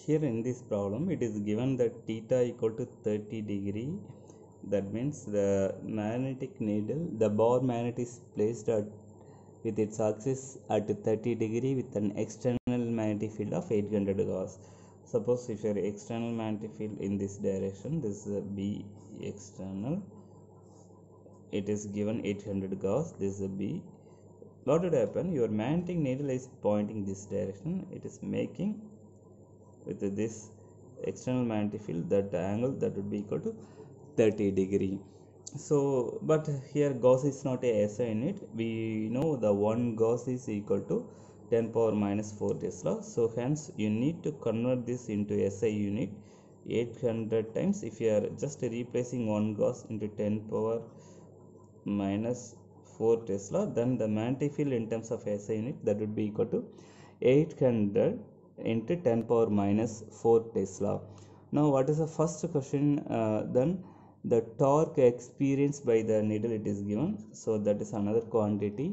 here in this problem it is given that theta equal to 30 degree. That means the magnetic needle, the bar magnet is placed at with its axis at 30 degree with an external magnetic field of 800 Gauss. Suppose if your external magnetic field in this direction, this is a B external, it is given 800 Gauss, this is a B. What would happen? Your magnetic needle is pointing this direction, it is making with this external magnetic field that angle that would be equal to 30 degree. So but here Gauss is not a SI unit. We know the 1 Gauss is equal to 10 power minus 4 Tesla. So hence you need to convert this into SI unit 800 times. If you are just replacing 1 Gauss into 10 power minus 4 Tesla, then the magnetic field in terms of SI unit that would be equal to 800 into 10 power minus 4 Tesla. Now what is the first question? Then the torque experienced by the needle it is given, so that is another quantity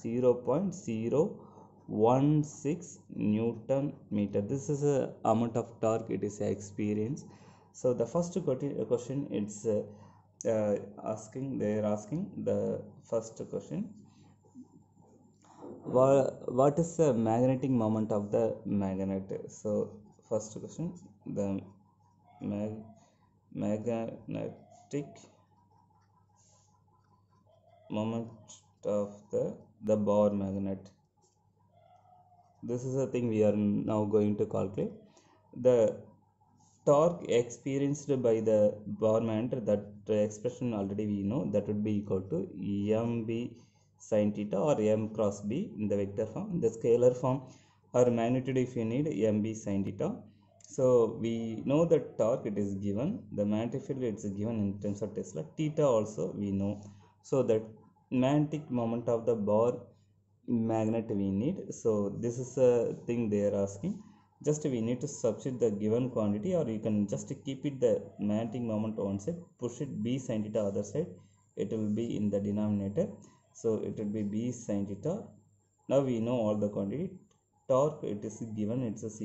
0.016 Newton meter. This is a amount of torque it is experienced. So the first question it's they are asking the first question, what is the magnetic moment of the magnet? So first question, the magnetic moment of the bar magnet. This is the thing we are now going to calculate. The torque experienced by the bar magnet, that expression already we know, that would be equal to mb sin theta or m cross b in the vector form. In the scalar form or magnitude if you need mb sin theta. So we know that torque it is given, the magnetic field it is given in terms of Tesla, theta also we know. So that magnetic moment of the bar magnet we need. So this is a thing they are asking. Just we need to substitute the given quantity, or you can just keep it the magnetic moment one side, push it b sin theta other side, it will be in the denominator. So it will be b sin theta. Now we know all the quantity. Torque it is given, it's a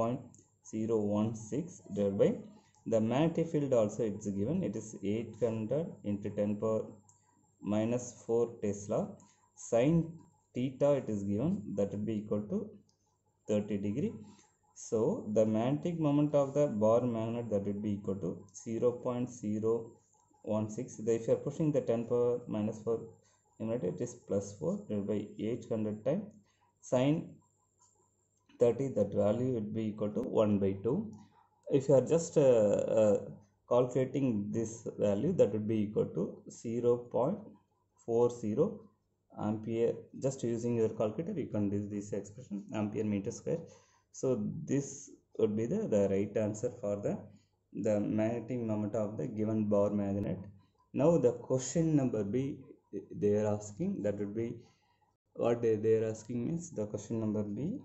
0.016 divided by the magnetic field also it's given, it is 800 into 10 power minus 4 Tesla. Sin theta it is given, that will be equal to 30 degree. So the magnetic moment of the bar magnet that will be equal to 0.016. If you are pushing the 10 power minus 4 numerator, it is plus 4 divided by 800 times sin 30, that value would be equal to 1 by 2. If you are just calculating this value, that would be equal to 0.40 ampere. Just using your calculator you can do this expression, ampere meter square. So this would be the right answer for the magnetic moment of the given bar magnet. Now the question number B they are asking, that would be what they are asking means, the question number B,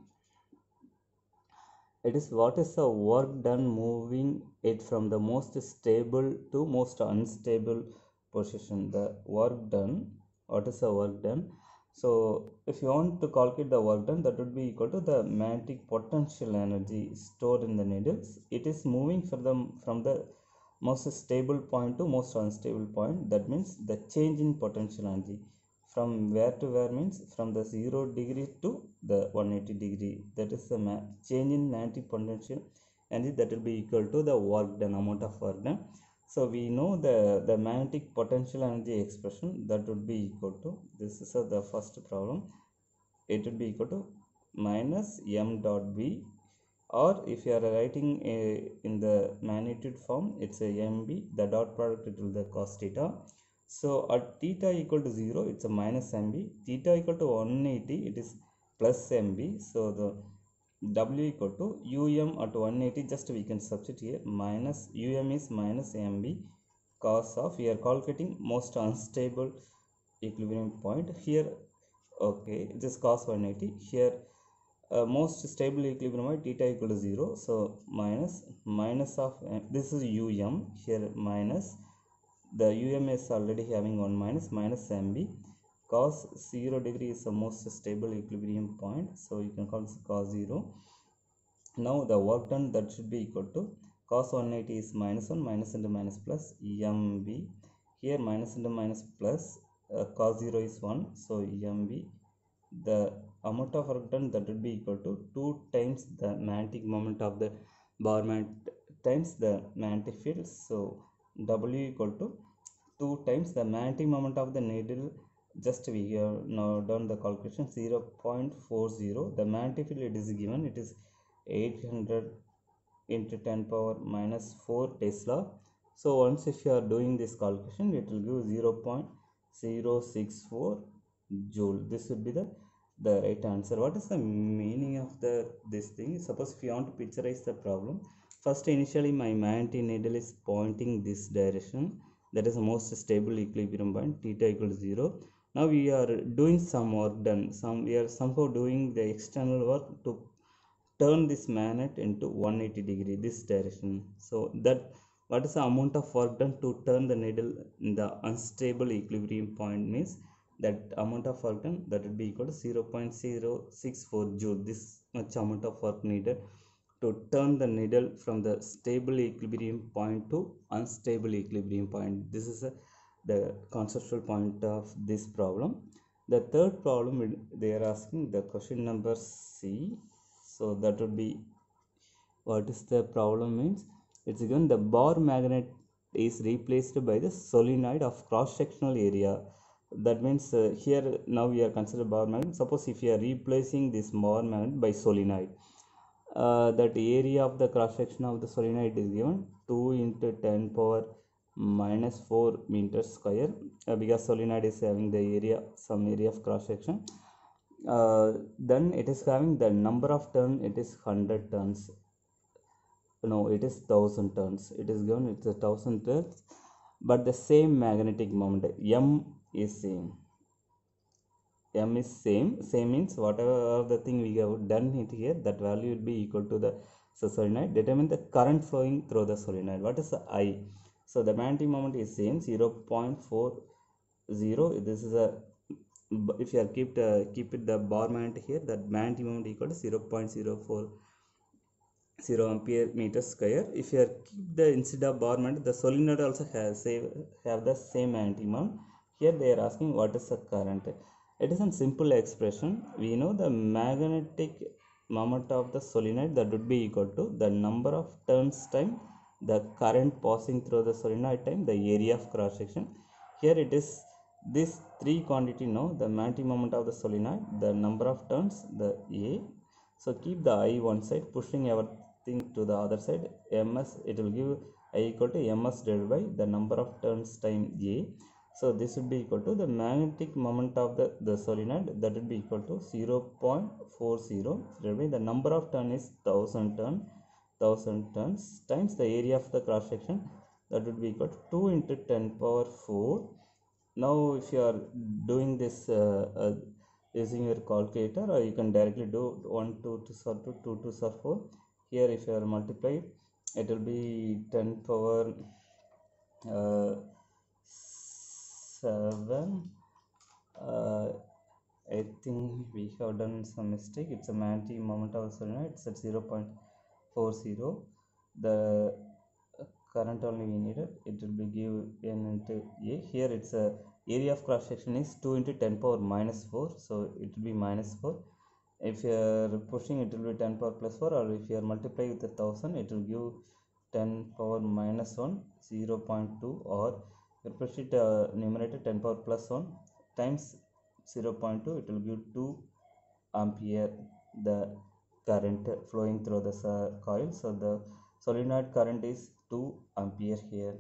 it is what is the work done moving it from the most stable to most unstable position. The work done, what is the work done? So if you want to calculate the work done, that would be equal to the magnetic potential energy stored in the needles. It is moving from the most stable point to most unstable point. That means the change in potential energy from where to where means from the 0 degree to the 180 degree. That is the change in magnetic potential energy, that will be equal to the work done, amount of work done. So we know the magnetic potential energy expression, that would be equal to, this is the first problem, it would be equal to minus m dot b, or if you are writing in the magnitude form, it's a mb, the dot product it will be the cos theta. So at theta equal to 0, it's a minus mb, theta equal to 180, it is plus mb. So the w equal to um at 180, just we can substitute here, minus um is minus mb cos of, we are calculating most unstable equilibrium point here. Okay, this cos 180 here, most stable equilibrium point theta equal to 0. So minus of this is um here, minus the um is already having 1 minus mb cos 0 degree is the most stable equilibrium point, so you can call this cos 0. Now the work done, that should be equal to cos 180 is minus 1, minus into minus plus mb. Here minus into minus plus, cos 0 is 1, so mb. The amount of work done, that would be equal to 2 times the magnetic moment of the bar magnet times the magnetic field. So w equal to 2 times the magnetic moment of the needle. Just we have now done the calculation, 0.40. The magnetic field, it is given, it is 800 into 10 power minus 4 Tesla. So once if you are doing this calculation, it will give 0.064 joule. This would be the right answer. What is the meaning of this thing? Suppose if you want to picturize the problem, first initially my magnetic needle is pointing this direction, that is the most stable equilibrium point, theta equal to 0. Now we are doing some work done, we are somehow doing the external work to turn this magnet into 180 degree this direction. So that, what is the amount of work done to turn the needle in the unstable equilibrium point, means that amount of work done, that would be equal to 0.064 joule. This much amount of work needed to turn the needle from the stable equilibrium point to unstable equilibrium point. This is the conceptual point of this problem. The third problem, they are asking the question number C. So that would be, what is the problem means, it's given the bar magnet is replaced by the solenoid of cross sectional area. That means here now we are consider bar magnet. Suppose if you are replacing this bar magnet by solenoid, that area of the cross section of the solenoid is given 2 into 10 power minus 4 meters square, because solenoid is having the area, some area of cross section. Then it is having the number of turn, it is 100 turns. No, it is 1000 turns. It is given, it's 1000 turns, but the same magnetic moment, m is same. M is same means whatever the thing we have done it here, that value will be equal to the solenoid. Determine the current flowing through the solenoid. What is the I? So the magnetic moment is same, 0.40. This is a, if you are keep it the bar magnet here, that magnetic moment equal to 0.040 ampere meter square. If you are keep the instead of bar magnet, the solenoid also have the same magnetic moment. Here they are asking what is the current. It is a simple expression. We know the magnetic moment of the solenoid, that would be equal to the number of turns time the current passing through the solenoid time the area of cross section. Here it is this three quantity, now the magnetic moment of the solenoid, the number of turns, the A. So keep the I one side, pushing everything to the other side, ms, it will give I equal to ms divided by the number of turns time A. So this would be equal to the magnetic moment of the solenoid, that would be equal to 0.40 divided by the number of turn is 1000 turns times the area of the cross section, that would be equal to 2 into 10 power 4. Now if you are doing this using your calculator, or you can directly do 1 2 to solve 2 2 to solve 4. Here if you are multiply, it will be 10 power 7. I think we have done some mistake. It's a magnetic moment of solenoid, it's at 0.40. The current only we needed, it will be give n into A. Here it's a area of cross section is 2 into 10 power minus 4, so it will be minus 4. If you are pushing, it will be 10 power plus 4, or if you are multiply with 1000, it will give 10 power minus 1, 0.2, or you push it numerator 10 power plus 1 times 0.2, it will give 2 ampere the current flowing through the coil. So the solenoid current is 2 ampere here.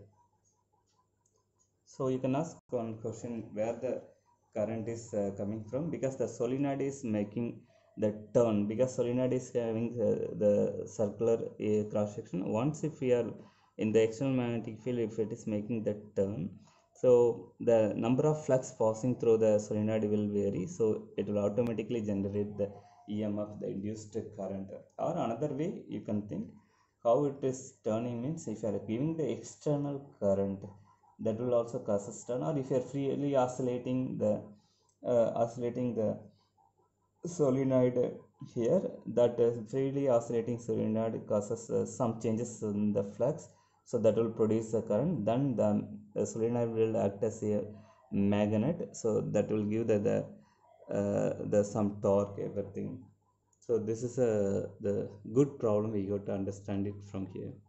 So you can ask one question, where the current is coming from, because the solenoid is making the turn, because solenoid is having the circular cross section. Once if we are in the external magnetic field, if it is making the turn, so the number of flux passing through the solenoid will vary, so it will automatically generate the EMF, the induced current. Or another way you can think how it is turning, means if you are giving the external current, that will also cause a stun. Or if you are freely oscillating the solenoid here that freely oscillating solenoid causes some changes in the flux, so that will produce a current. Then the solenoid will act as a magnet, so that will give the some torque, everything. So this is the good problem we got to understand it from here.